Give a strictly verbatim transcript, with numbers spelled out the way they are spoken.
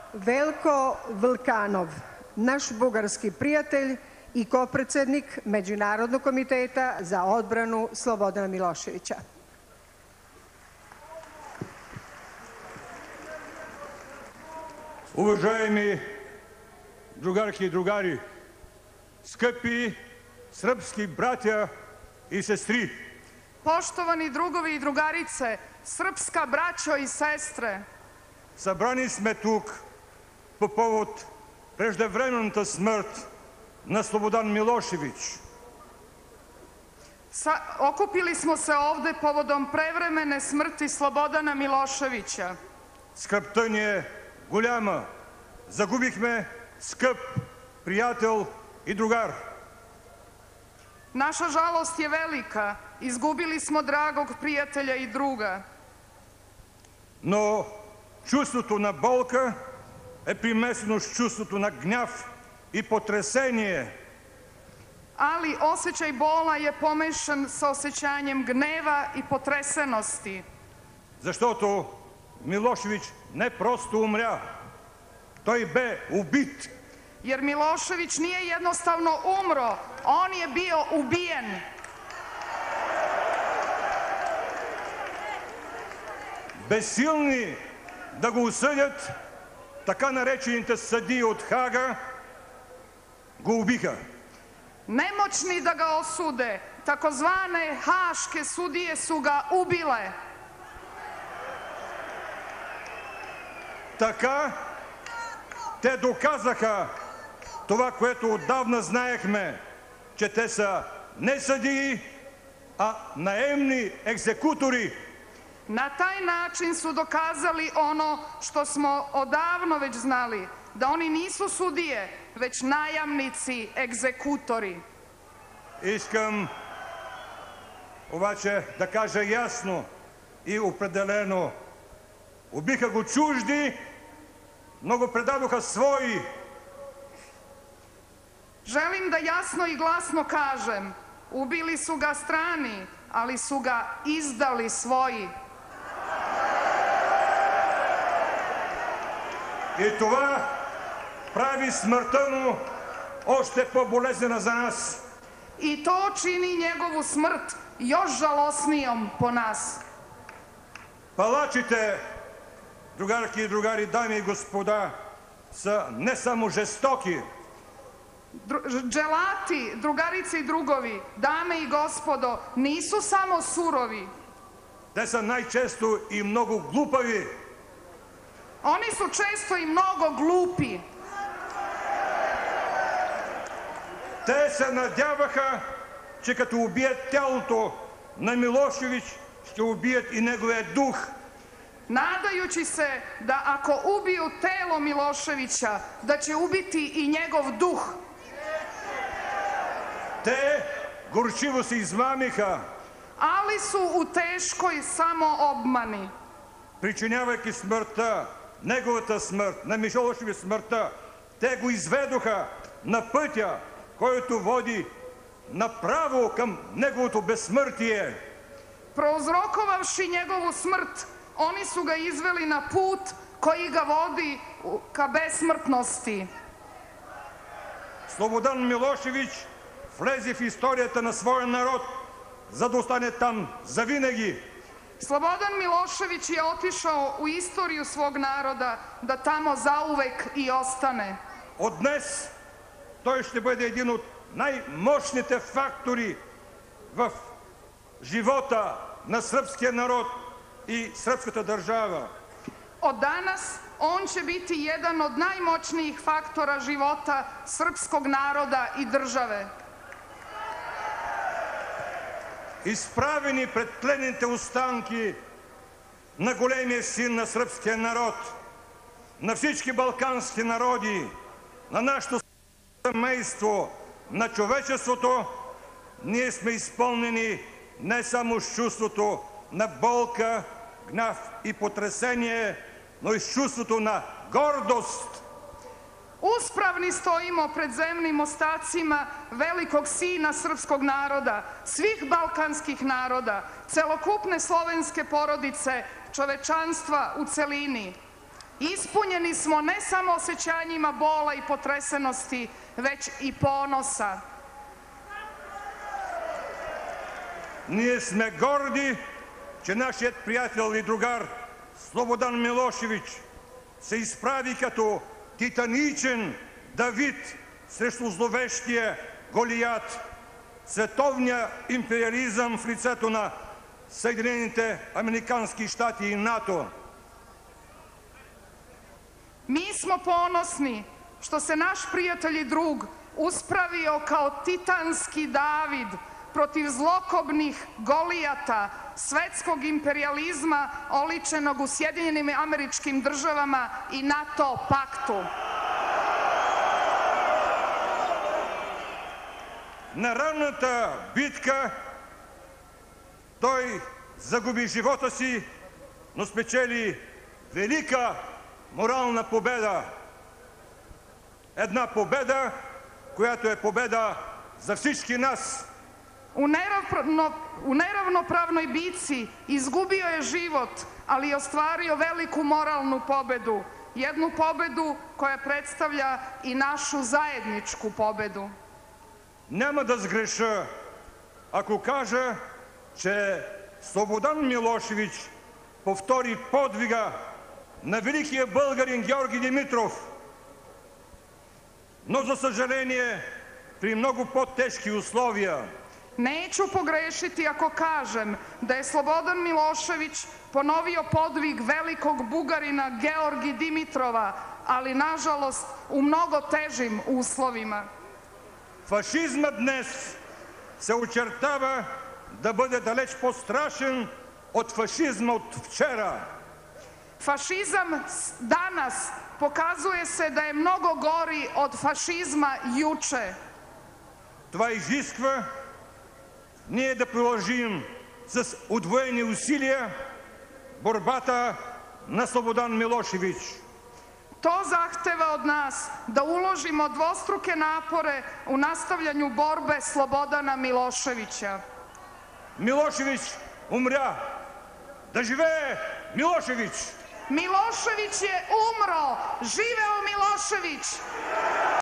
Velko Vlkanov, naš bugarski prijatelj i kopredsednik Međunarodnog komiteta za odbranu Slobodana Miloševića. Уважаеми другарки и другари, скъпи сръбски братя и сестри! Poštovani drugovi i drugarice, srpska braćo i sestre, Събрани сме тук по повод преждевременната смърт на Слободан Милошевич. Sa, okupili smo se ovde povodom prevremene smrti Slobodana Miloševića. Скръбта ни е голяма. Загубихме скъп приятел и другар. Naša žalost je velika. Izgubili smo dragog prijatelja i druga. Но чувството на болка е примесено с чувството на гняв и потресение. Ali osjećaj bola je pomešan sa osjećanjem gneva i potresenosti. Защото Милошевич не просто умря, той бе убит. Jer Milošević nije jednostavno umro, on je bio ubijen. Безсилни да го осъдят, така наречените съдии от Хага го убиха. Nemoćni da ga osude, takozvane haške sudije su ga ubile. Така те доказаха това, което отдавна знаехме, че те са не съдии, а наемни екзекутори. Na taj način su dokazali ono što smo odavno već znali, da oni nisu sudije, već najamnici, egzekutori. Искам обаче да кажа ясно и определено. Убиха го чужди, но го предадоха свои. Želim da jasno i glasno kažem, ubili su ga strani, ali su ga izdali svoji. И това прави смъртта му още по-болезнена за нас. I to čini njegovu smrt još žalosnijom po nas. Палачите, другарки и другари, дами и господа, са не само жестоки. Dželati, drugarice i drugovi, dame i gospodo, nisu samo surovi. Те са най-често и много глупави. Oni su često i mnogo glupi. Те се надяваха, че като убият тялото на Милошевич, ще убият и неговия дух. Nadajući se da ako ubiju telo Miloševića, da će ubiti i njegov duh. Те горчиво се измамиха, Ali su u teškoj samoobmani. причинявайки смъртта, неговата смърт, на Милошевич смъртта. Те го изведоха на пътя, който води направо към неговото безсмъртие. Prouzrokovavši njegovu smrt, oni su ga izveli na put koji ga vodi ka besmrtnosti. Слободан Милошевич влезе в историята на своя народ, за да остане там завинаги. Slobodan Milošević je otišao u istoriju svog naroda da tamo zauvek i ostane. От днес той ще бъде един от най-мощните фактори в живота на сръбския народ и сръбската държава. Od danas on će biti jedan od najmoćnijih faktora života srpskog naroda i države. Изправени пред тленните останки на големия син на сръбския народ, на всички балкански народи, на нашето семейство, на човечеството, ние сме изпълнени не само с чувството на болка, гняв и потресение, но и с чувството на гордост. Uspravni stojimo pred zemnim ostacima velikog sina srpskog naroda, svih balkanskih naroda, celokupne slovenske porodice, čovečanstva u celini. Ispunjeni smo ne samo osjećanjima bola i potresenosti, već i ponosa. Ние сме горди, че нашият приятел и другар Слободан Милошевич се изправи като титаничен Давид срещу зловещия Голият, световния империализъм в лицето на Съединените американски щати и НАТО. Mi smo ponosni što se naš prijatelj i drug uspravio kao titanski David protiv zlokobnih Golijata, svetskog imperijalizma oličenog u Sjedinjenim Američkim Državama i NATO paktu. На ранната битка той загуби живота си, но спечели велика морална победа. Една победа, която е победа за всички нас. U, neravno, u neravnopravnoj bici izgubio je život, ali je ostvario veliku moralnu pobedu. Jednu pobedu koja predstavlja i našu zajedničku pobedu. Няма да сгреша, ако кажа, че Слободан Милошевич повтори подвига на великия българин Георги Димитров, но за съжаление при много по-тежки условия. Neću pogrešiti ako kažem da je Slobodan Milošević ponovio podvig velikog Bugarina Georgi Dimitrova, ali nažalost u mnogo težim uslovima. Фашизмът днес се очертава да бъде далеч по-страшен от фашизма от вчера. Fašizam danas pokazuje se da je mnogo gori od fašizma juče. Това изисква ние да продължим с удвоени усилия борбата на Слободан Милошевич. To zahteva od nas da uložimo dvostruke napore u nastavljanju borbe Slobodana Miloševića. Милошевич умря. Да живее Милошевич! Milošević je umro! Živeo Milošević!